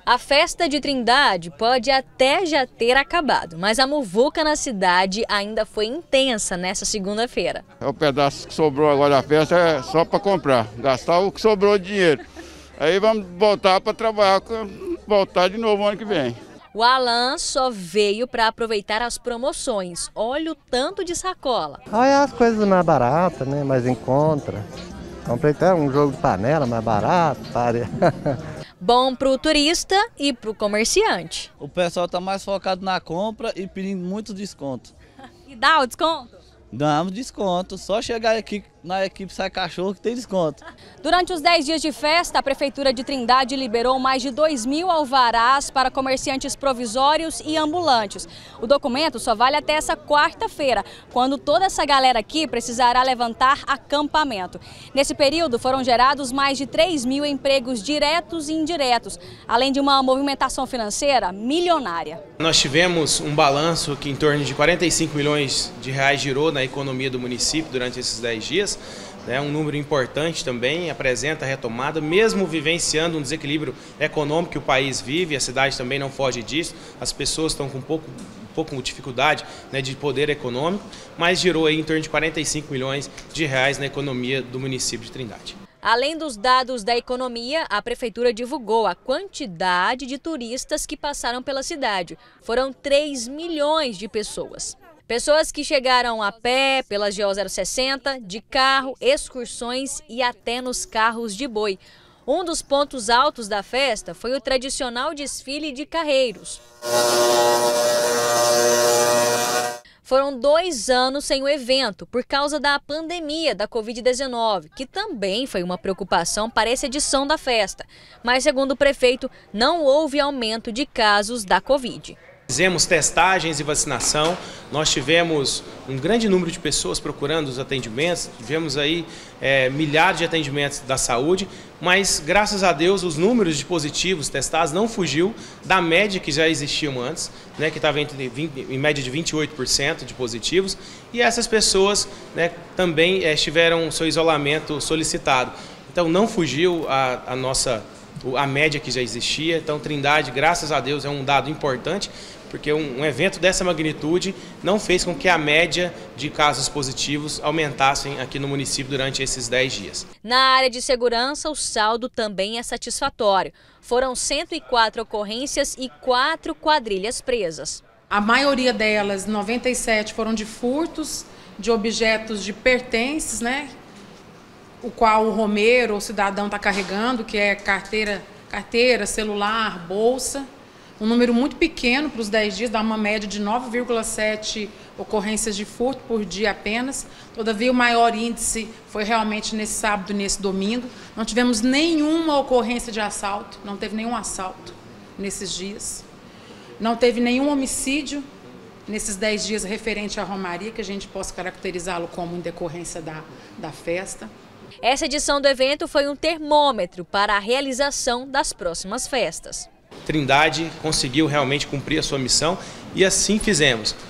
A festa de Trindade pode até já ter acabado, mas a muvuca na cidade ainda foi intensa nessa segunda-feira. O pedaço que sobrou agora da festa é só para comprar, gastar o que sobrou de dinheiro. Aí vamos voltar para trabalhar, voltar de novo ano que vem. O Alan só veio para aproveitar as promoções. Olha o tanto de sacola. Olha as coisas mais baratas, né? Mais em conta. Comprei até um jogo de panela mais barato. Bom para o turista e para o comerciante. O pessoal está mais focado na compra e pedindo muito desconto. E dá o desconto? Damos desconto, só chegar aqui na equipe Sai Cachorro que tem desconto. Durante os 10 dias de festa, a Prefeitura de Trindade liberou mais de 2.000 alvarás para comerciantes provisórios e ambulantes. O documento só vale até essa quarta-feira, quando toda essa galera aqui precisará levantar acampamento. Nesse período foram gerados mais de 3.000 empregos diretos e indiretos, além de uma movimentação financeira milionária. Nós tivemos um balanço que em torno de 45 milhões de reais girou na economia do município durante esses 10 dias. Um número importante também, apresenta a retomada, mesmo vivenciando um desequilíbrio econômico que o país vive, a cidade também não foge disso, as pessoas estão com um pouco de dificuldade, de poder econômico, mas girou aí em torno de 45 milhões de reais na economia do município de Trindade. Além dos dados da economia, a Prefeitura divulgou a quantidade de turistas que passaram pela cidade. Foram 3 milhões de pessoas. Pessoas que chegaram a pé, pela GO 060, de carro, excursões e até nos carros de boi. Um dos pontos altos da festa foi o tradicional desfile de carreiros. Foram 2 anos sem o evento por causa da pandemia da Covid-19, que também foi uma preocupação para essa edição da festa. Mas, segundo o prefeito, não houve aumento de casos da Covid. Fizemos testagens e vacinação, nós tivemos um grande número de pessoas procurando os atendimentos, tivemos aí milhares de atendimentos da saúde, mas graças a Deus os números de positivos testados não fugiu da média que já existiam antes, que estava em média de 28% de positivos, e essas pessoas também tiveram seu isolamento solicitado. Então não fugiu a média que já existia. Então Trindade, graças a Deus, é um dado importante, porque um evento dessa magnitude não fez com que a média de casos positivos aumentassem aqui no município durante esses 10 dias. Na área de segurança, o saldo também é satisfatório. Foram 104 ocorrências e 4 quadrilhas presas. A maioria delas, 97, foram de furtos de objetos de pertences, o qual o romeiro ou cidadão está carregando, que é carteira, celular, bolsa. Um número muito pequeno para os 10 dias, dá uma média de 9,7 ocorrências de furto por dia apenas. Todavia, o maior índice foi realmente nesse sábado e nesse domingo. Não tivemos nenhuma ocorrência de assalto, não teve nenhum assalto nesses dias. Não teve nenhum homicídio nesses 10 dias referente à Romaria, que a gente possa caracterizá-lo como em decorrência da festa. Essa edição do evento foi um termômetro para a realização das próximas festas. Trindade conseguiu realmente cumprir a sua missão e assim fizemos.